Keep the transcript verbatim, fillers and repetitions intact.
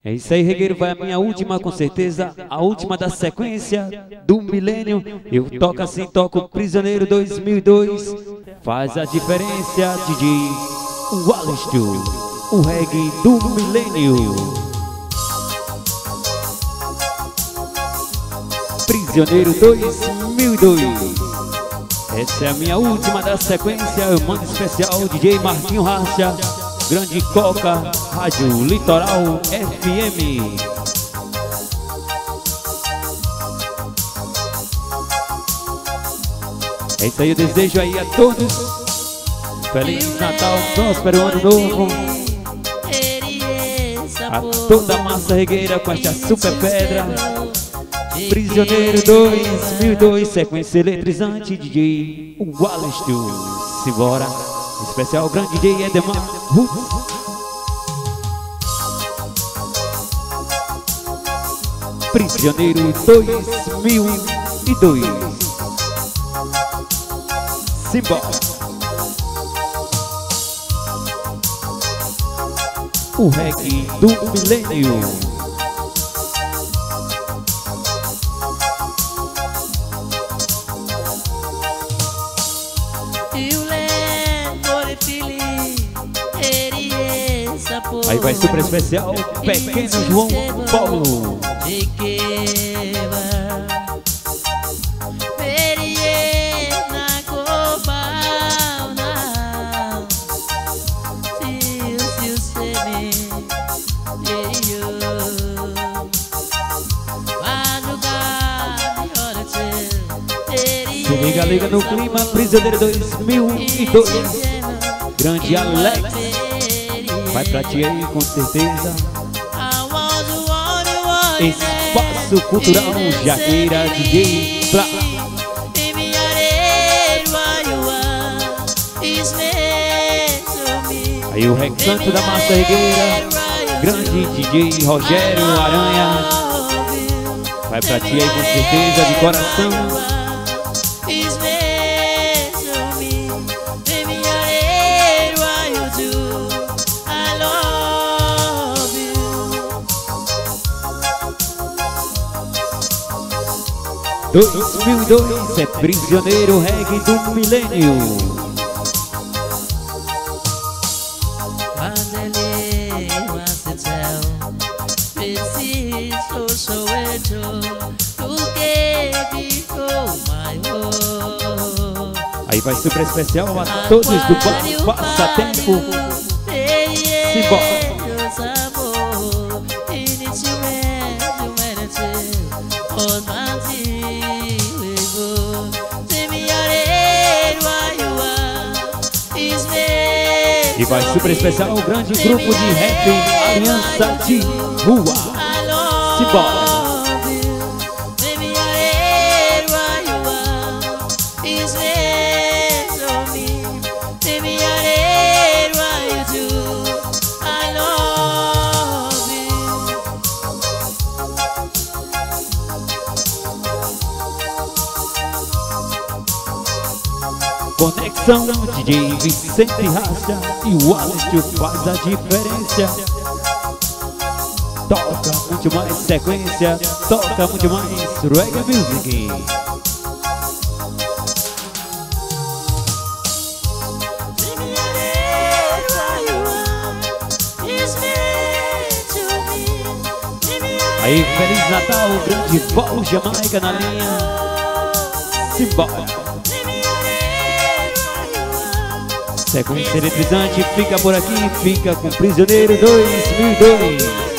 É isso aí, regueiro, vai a minha última, com certeza, a última da sequência do milênio. Eu toco assim, toco Prisioneiro dois mil e dois. Faz a diferença, D J Wallace, o reggae do milênio. Prisioneiro dois mil e dois. Essa é a minha última da sequência. Eu mando especial D J Martinho Racha, Grande Coca, Rádio Litoral F M. É isso aí, eu desejo aí a todos Feliz Natal, próspero Ano Novo. A toda a massa regueira com esta super pedra. Prisioneiro dois mil e dois, sequência eletrizante, D J Wallace. Simbora, especial grande D J Edemar Roots. Prisioneiro dois mil e dois. Simbora. O reggae do milênio. Aí vai super especial, Pequeno João Paulo. Se liga, liga no clima, Prisioneiro dois mil e dois. Grande Alex. Vai pra ti aí, com certeza. Espaço Cultural Jaqueira, D J Plá. Aí o Rex Santo da Massa Regueira, grande D J Rogério Aranha. Vai pra ti aí, com certeza, de coração. dois mil e dois é Prisioneiro Reggae do Milênio. Aí vai super especial a todos do Bar Passatempo. Simbora. E vai super especial o grande grupo de rap Aliança de Rua. Simbora. Conexão D J Vicente Racha e o Wallace faz a diferença. Toca muito mais sequência, toca muito mais reggae music. Aí, Feliz Natal, grande Paulo Jamaica na linha. Simbora. Sequência eletrizante, fica por aqui, fica com Prisioneiro dois mil e dois.